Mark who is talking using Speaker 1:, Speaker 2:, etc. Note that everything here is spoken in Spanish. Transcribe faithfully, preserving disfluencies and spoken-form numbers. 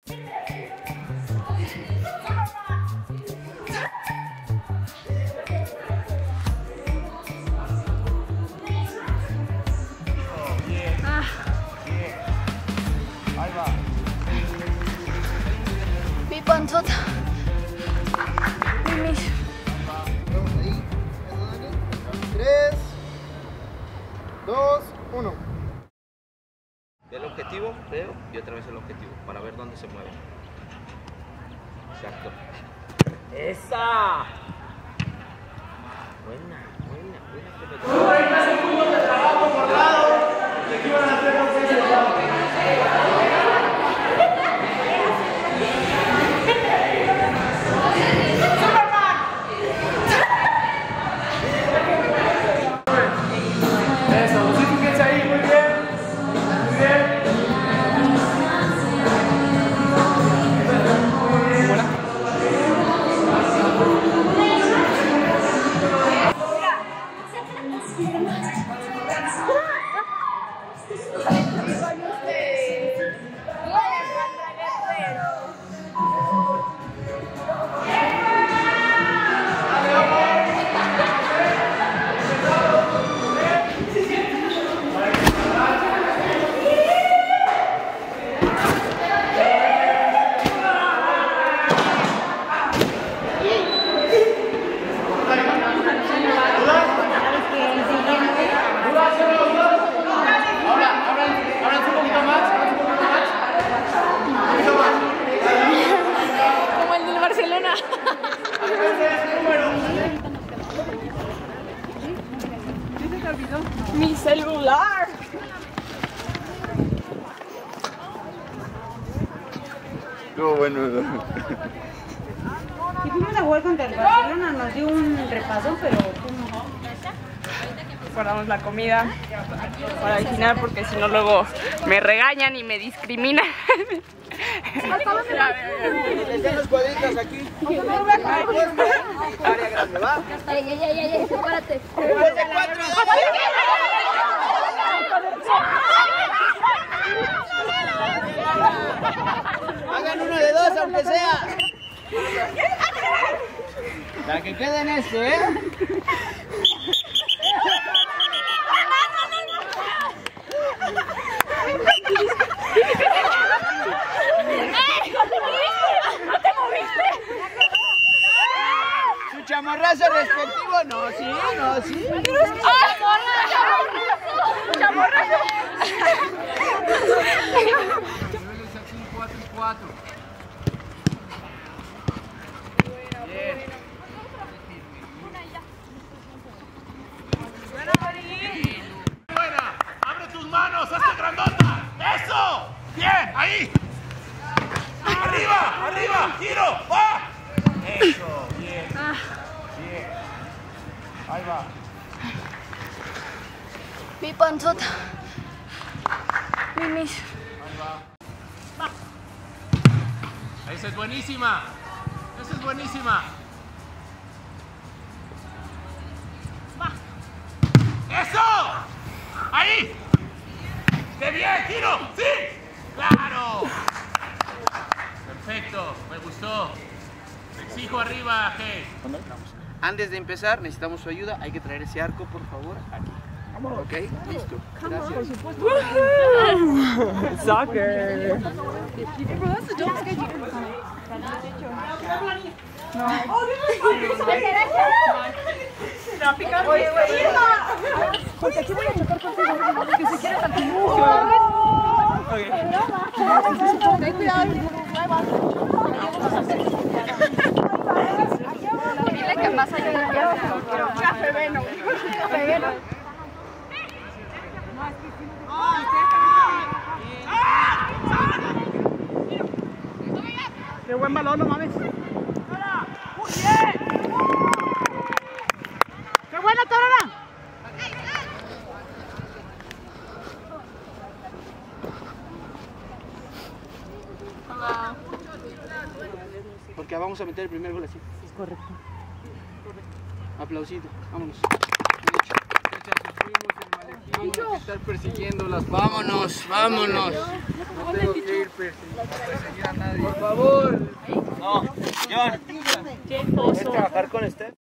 Speaker 1: Mi panzota. Mi mis.
Speaker 2: Vamos ahí. tres, dos, uno.
Speaker 3: Ve el objetivo, veo, y otra vez el objetivo, para ver dónde se mueve. Exacto. ¡Esa! Buena, buena, buena.
Speaker 4: cuarenta segundos de trabajo por lado. Y aquí van a hacer los seis de lado.
Speaker 1: Mi celular.
Speaker 2: Estuvo bueno.
Speaker 5: Si fuimos a jugar contra el Barcelona, nos dio un repasón, pero
Speaker 1: Guardamos la comida para el final porque si no luego me regañan y me discriminan.
Speaker 2: Están los cuadritos aquí. Área grande, ¿va?
Speaker 6: Ey, ey, ey, ey, sepárate.
Speaker 2: Hagan uno de dos, aunque sea. Para que quede en esto, ¿eh? Su chamorrazo respectivo, no, sí, no, sí.
Speaker 1: ¡Chamorrazo!
Speaker 4: cuatro y cuatro. Bien. Buena. Abre tus manos, hazte grandota. Eso. Bien, ahí. Arriba, arriba, giro. Va. Eso, bien. Bien. Ahí va.
Speaker 1: Mi panzota. Mi mis.
Speaker 4: Esa es buenísima. Esa es buenísima. ¡Eso! ¡Ahí! ¡Qué bien! ¡Giro! ¡Sí! ¡Claro! Perfecto, me gustó. Te exijo arriba, G.
Speaker 2: Antes de empezar, necesitamos su ayuda. Hay que traer ese arco, por favor, aquí. Ok, listo. Gracias.
Speaker 1: Soccer.
Speaker 5: porque aquí voy a chocar contigo, porque si quieres continúo. Ten cuidado.
Speaker 1: Dile que más allá. Café veno. Café veno.
Speaker 5: Qué buen balón, no mames.
Speaker 4: ¡Muy bien!
Speaker 5: ¡Qué buena, Torana!
Speaker 2: Porque vamos a meter el primer gol así.
Speaker 5: Es correcto.
Speaker 2: Aplausito. Vámonos.
Speaker 4: Muchachos, fuimos el maletín.
Speaker 2: estar persiguiéndolas. Vámonos, vámonos. No tengo que ir perseguir a nadie. Por favor.
Speaker 4: No, John.
Speaker 1: Qué
Speaker 4: ¿Puedes
Speaker 1: oso.
Speaker 4: trabajar con este?